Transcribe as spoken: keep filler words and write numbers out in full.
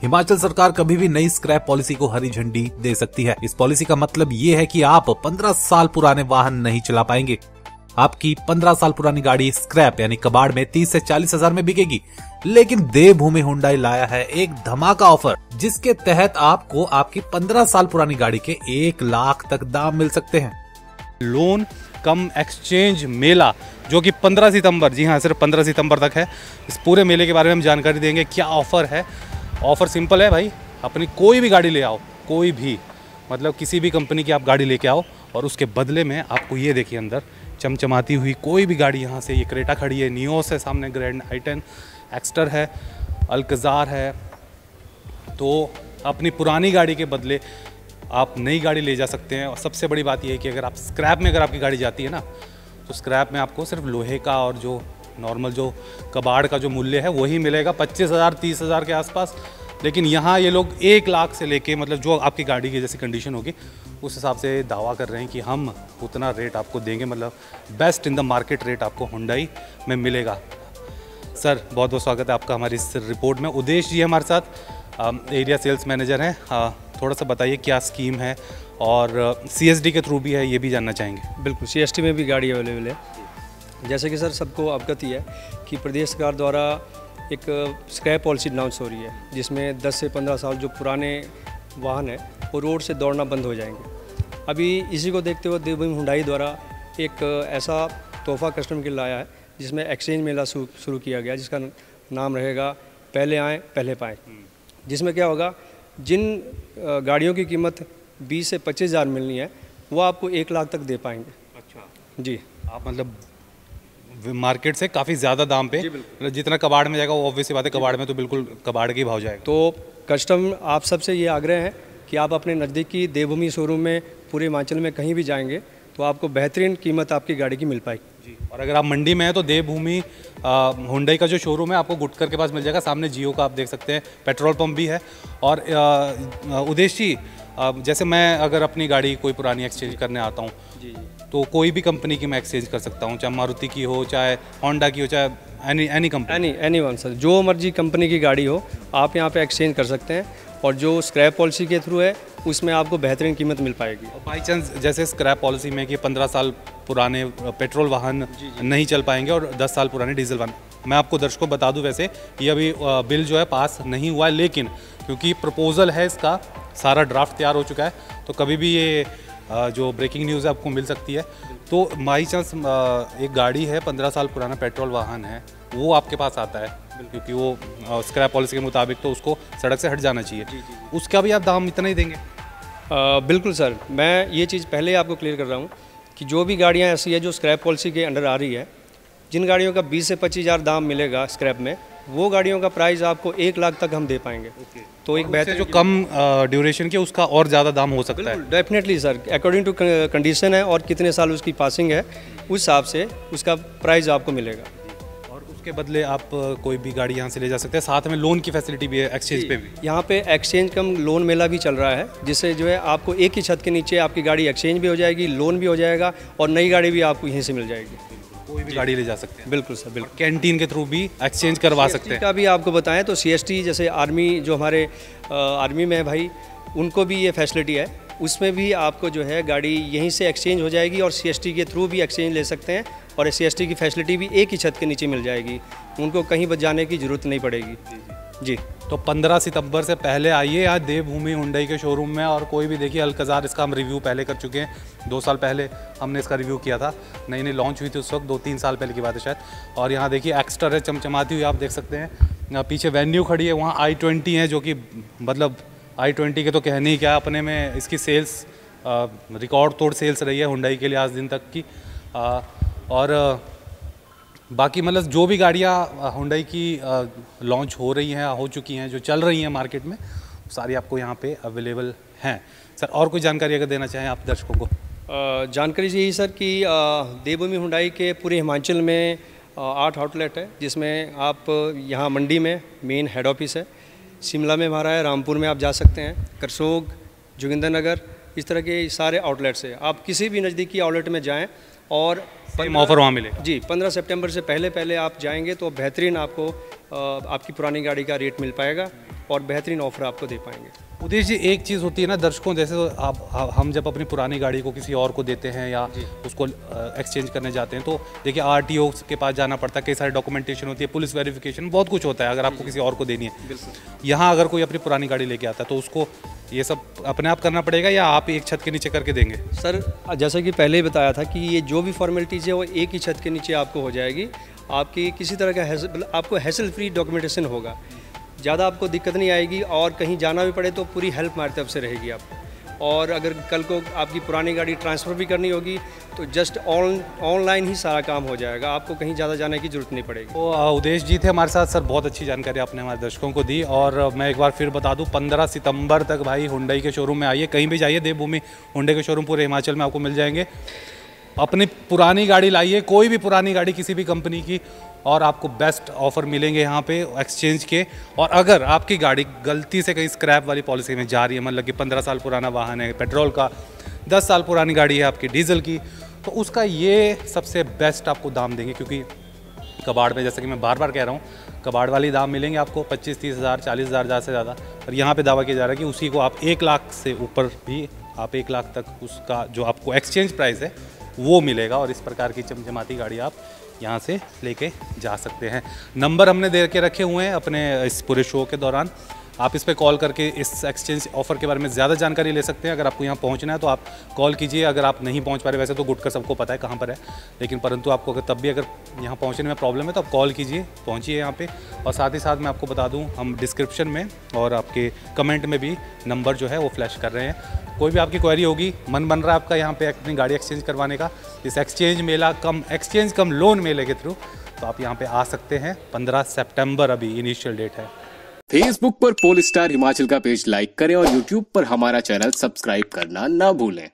हिमाचल सरकार कभी भी नई स्क्रैप पॉलिसी को हरी झंडी दे सकती है। इस पॉलिसी का मतलब ये है कि आप पंद्रह साल पुराने वाहन नहीं चला पाएंगे। आपकी पंद्रह साल पुरानी गाड़ी स्क्रैप यानी कबाड़ में तीस से चालीस हजार में बिकेगी। लेकिन देवभूमि हुंडई लाया है एक धमाका ऑफर, जिसके तहत आपको आपकी पंद्रह साल पुरानी गाड़ी के एक लाख तक दाम मिल सकते हैं। लोन कम एक्सचेंज मेला जो कि पंद्रह सितंबर, जी हाँ सिर्फ पंद्रह सितंबर तक है। इस पूरे मेले के बारे में हम जानकारी देंगे। क्या ऑफर है? ऑफर सिंपल है भाई, अपनी कोई भी गाड़ी ले आओ, कोई भी मतलब किसी भी कंपनी की आप गाड़ी लेके आओ और उसके बदले में आपको ये देखिए अंदर चमचमाती हुई कोई भी गाड़ी, यहाँ से ये क्रेटा खड़ी है, नियोस है सामने, ग्रैंड आई टेन, एक्स्टर है, अल्कजार है। तो अपनी पुरानी गाड़ी के बदले आप नई गाड़ी ले जा सकते हैं। और सबसे बड़ी बात यह है कि अगर आप स्क्रैप में अगर आपकी गाड़ी जाती है ना, तो स्क्रैप में आपको सिर्फ लोहे का और जो नॉर्मल जो कबाड़ का जो मूल्य है वही मिलेगा, पच्चीस हज़ार तीस हज़ार के आसपास। लेकिन यहाँ ये लोग एक लाख से लेके मतलब जो आपकी गाड़ी की जैसी कंडीशन होगी उस हिसाब से दावा कर रहे हैं कि हम उतना रेट आपको देंगे, मतलब best in the market rate आपको हुंडई में मिलेगा। सर बहुत बहुत स्वागत है आपका हमारी इस रिपोर्ट में। उदेश जी हमारे साथ एरिया सेल्स मैनेजर हैं। थोड़ा सा बताइए क्या स्कीम है और सीएसडी के थ्रू भी है, ये भी जानना चाहेंगे। बिल्कुल, सीएसडी में भी गाड़ी अवेलेबल है। जैसे कि सर सबको अवगत ही है कि प्रदेश सरकार द्वारा एक स्क्रैप पॉलिसी अनाउंस हो रही है, जिसमें दस से पंद्रह साल जो पुराने वाहन है वो रोड से दौड़ना बंद हो जाएंगे। अभी इसी को देखते हुए देवभूमि हुंडई द्वारा एक ऐसा तोहफा कस्टमर के लिए लाया है जिसमें एक्सचेंज मेला शुरू किया गया, जिसका नाम रहेगा पहले आएँ पहले पाएँ। जिसमें क्या होगा, जिन गाड़ियों की कीमत बीस से पच्चीस हज़ार मिलनी है वो आपको एक लाख तक दे पाएंगे। अच्छा जी, आप मतलब मार्केट से काफ़ी ज़्यादा दाम पे, मतलब जितना कबाड़ में जाएगा वो ऑब्वियस सी बात है, कबाड़ में तो बिल्कुल कबाड़ के ही भाव जाएगा। तो कस्टमर आप सबसे ये आग्रह है कि आप अपने नज़दीकी देवभूमि शोरूम में पूरे हिमाचल में कहीं भी जाएंगे तो आपको बेहतरीन कीमत आपकी गाड़ी की मिल पाएगी। जी, और अगर आप मंडी में हैं तो देवभूमि हुंडई का जो शोरूम है आपको गुटकर के पास मिल जाएगा। सामने जियो का आप देख सकते हैं, पेट्रोल पंप भी है। और उदेश जी, जैसे मैं अगर अपनी गाड़ी कोई पुरानी एक्सचेंज करने आता हूँ जी, तो कोई भी कंपनी की मैं एक्सचेंज कर सकता हूँ, चाहे मारुति की हो, चाहे होंडा की हो, चाहे any any company any any one sir, जो मर्जी कंपनी की गाड़ी हो आप यहाँ पे एक्सचेंज कर सकते हैं। और जो स्क्रैप पॉलिसी के थ्रू है उसमें आपको बेहतरीन कीमत मिल पाएगी। और बाई चांस जैसे स्क्रैप पॉलिसी में कि पंद्रह साल पुराने पेट्रोल वाहन नहीं चल पाएंगे और दस साल पुराने डीजल वाहन, मैं आपको दर्शकों बता दूं वैसे ये अभी बिल जो है पास नहीं हुआ है, लेकिन क्योंकि प्रपोजल है इसका, सारा ड्राफ्ट तैयार हो चुका है, तो कभी भी ये जो ब्रेकिंग न्यूज़ है आपको मिल सकती है। तो बाई चांस एक गाड़ी है पंद्रह साल पुराना पेट्रोल वाहन है, वो आपके पास आता है क्योंकि वो स्क्रैप पॉलिसी के मुताबिक तो उसको सड़क से हट जाना चाहिए, जी, जी। उसका भी आप दाम इतना ही देंगे? आ, बिल्कुल सर, मैं ये चीज़ पहले ही आपको क्लियर कर रहा हूँ कि जो भी गाड़ियाँ ऐसी है जो स्क्रैप पॉलिसी के अंडर आ रही है, जिन गाड़ियों का बीस से पच्चीस हज़ार दाम मिलेगा स्क्रैप में, वो गाड़ियों का प्राइस आपको एक लाख तक हम दे पाएंगे। तो एक बेहतर जो कम ड्यूरेशन के उसका और ज़्यादा दाम हो सकता है। Definitely sir, according to condition है और कितने साल उसकी पासिंग है उस हिसाब से उसका प्राइस आपको मिलेगा। और उसके बदले आप कोई भी गाड़ी यहाँ से ले जा सकते हैं। साथ में लोन की फैसिलिटी भी है एक्सचेंज पे भी। यहाँ पे एक्सचेंज कम लोन मेला भी चल रहा है, जिससे जो है आपको एक ही छत के नीचे आपकी गाड़ी एक्सचेंज भी हो जाएगी, लोन भी हो जाएगा और नई गाड़ी भी आपको यहीं से मिल जाएगी। कोई भी गाड़ी ले जा सकते हैं। बिल्कुल सर, बिल्कुल। कैंटीन के थ्रू भी एक्सचेंज करवा सकते हैं। का भी आपको बताएं तो सीएसटी जैसे आर्मी जो हमारे आर्मी में है भाई, उनको भी ये फैसिलिटी है, उसमें भी आपको जो है गाड़ी यहीं से एक्सचेंज हो जाएगी और सीएसटी के थ्रू भी एक्सचेंज ले सकते हैं। और सीएसटी की फैसिलिटी भी एक ही छत के नीचे मिल जाएगी, उनको कहीं बच जाने की ज़रूरत नहीं पड़ेगी। जी, तो पंद्रह सितंबर से पहले आइए आज देवभूमि हुंडई के शोरूम में। और कोई भी देखिए, अल्कजार इसका हम रिव्यू पहले कर चुके हैं, दो साल पहले हमने इसका रिव्यू किया था, नई नई लॉन्च हुई थी उस वक्त, दो तीन साल पहले की बात है शायद। और यहाँ देखिए एक्स्टर है चमचमाती हुई, आप देख सकते हैं। पीछे वेन्यू खड़ी है, वहाँ आई ट्वेंटी है जो कि मतलब आई ट्वेंटी के तो कहने ही क्या, अपने में इसकी सेल्स रिकॉर्ड तोड़ सेल्स रही है हुंडई के लिए आज दिन तक की। आ, और बाकी मतलब जो भी गाड़ियाँ हुंडई की लॉन्च हो रही हैं, हो चुकी हैं, जो चल रही हैं मार्केट में, सारी आपको यहाँ पे अवेलेबल हैं। सर और कोई जानकारी अगर देना चाहें आप दर्शकों को? आ, जानकारी यही सर कि देवभूमि हुंडई के पूरे हिमाचल में आठ आउटलेट है, जिसमें आप यहाँ मंडी में मेन हेड ऑफिस है, शिमला में हमारा है, रामपुर में आप जा सकते हैं, करसोग, जोगिंद्रनगर, इस तरह के सारे आउटलेट्स है। आप किसी भी नज़दीकी आउटलेट में जाएँ और सेम ऑफर वहाँ मिलेगा। जी, पंद्रह सितंबर से पहले पहले आप जाएंगे तो बेहतरीन आपको आपकी पुरानी गाड़ी का रेट मिल पाएगा और बेहतरीन ऑफर आपको दे पाएंगे। उदेश जी, एक चीज़ होती है ना दर्शकों, जैसे तो आप हम जब अपनी पुरानी गाड़ी को किसी और को देते हैं या उसको एक्सचेंज करने जाते हैं तो देखिए आरटीओ के पास जाना पड़ता है, कई सारी डॉक्यूमेंटेशन होती है, पुलिस वेरिफिकेशन, बहुत कुछ होता है अगर आपको किसी और को देनी है। यहाँ अगर कोई अपनी पुरानी गाड़ी लेके आता है तो उसको ये सब अपने आप करना पड़ेगा या आप एक छत के नीचे करके देंगे? सर, जैसा कि पहले ही बताया था कि ये जो भी फॉर्मेलिटीज़ है वो एक ही छत के नीचे आपको हो जाएगी। आपकी किसी तरह का हैसल, आपको हैसल फ्री डॉक्यूमेंटेशन होगा, ज़्यादा आपको दिक्कत नहीं आएगी और कहीं जाना भी पड़े तो पूरी हेल्प हमारी तरफ से रहेगी आपको। और अगर कल को आपकी पुरानी गाड़ी ट्रांसफ़र भी करनी होगी तो जस्ट ऑन ऑनलाइन ही सारा काम हो जाएगा, आपको कहीं ज़्यादा जाने की ज़रूरत नहीं पड़ेगी। तो उदेश जी थे हमारे साथ। सर, बहुत अच्छी जानकारी आपने हमारे दर्शकों को दी और मैं एक बार फिर बता दूं, पंद्रह सितंबर तक भाई हुंडई के शोरूम में आइए, कहीं भी जाइए, देवभूमि हुंडई के शोरूम पूरे हिमाचल में आपको मिल जाएंगे। अपनी पुरानी गाड़ी लाइए, कोई भी पुरानी गाड़ी किसी भी कंपनी की, और आपको बेस्ट ऑफर मिलेंगे यहाँ पे एक्सचेंज के। और अगर आपकी गाड़ी गलती से कहीं स्क्रैप वाली पॉलिसी में जा रही है, मतलब कि पंद्रह साल पुराना वाहन है पेट्रोल का, दस साल पुरानी गाड़ी है आपकी डीजल की, तो उसका ये सबसे बेस्ट आपको दाम देंगे। क्योंकि कबाड़ में, जैसे कि मैं बार बार कह रहा हूँ, कबाड़ वाली दाम मिलेंगे आपको पच्चीस तीस हज़ार चालीस हज़ार ज़्यादा से ज़्यादा, और यहाँ पे दावा किया जा रहा है कि उसी को आप एक लाख से ऊपर भी, आप एक लाख तक उसका जो आपको एक्सचेंज प्राइस है वो मिलेगा। और इस प्रकार की चमचमाती गाड़ी आप यहाँ से लेके जा सकते हैं। नंबर हमने दे के रखे हुए हैं अपने इस पूरे शो के दौरान, आप इस पे कॉल करके इस एक्सचेंज ऑफर के बारे में ज़्यादा जानकारी ले सकते हैं। अगर आपको यहाँ पहुँचना है तो आप कॉल कीजिए। अगर आप नहीं पहुँच पा रहे, वैसे तो गुटकर सबको पता है कहाँ पर है, लेकिन परंतु आपको अगर तब भी अगर यहाँ पहुँचने में प्रॉब्लम है तो आप कॉल कीजिए, पहुँचिए यहाँ पे। और साथ ही साथ मैं आपको बता दूँ, हम डिस्क्रिप्शन में और आपके कमेंट में भी नंबर जो है वो फ्लैश कर रहे हैं। कोई भी आपकी क्वेरी होगी, मन बन रहा है आपका यहाँ पे अपनी गाड़ी एक्सचेंज करवाने का, इस एक्सचेंज मेला कम एक्सचेंज कम लोन मेले के थ्रू, तो आप यहाँ पे आ सकते हैं। पंद्रह सितंबर अभी इनिशियल डेट है। फेसबुक पर पोलस्टार हिमाचल का पेज लाइक करें और यूट्यूब पर हमारा चैनल सब्सक्राइब करना ना भूलें।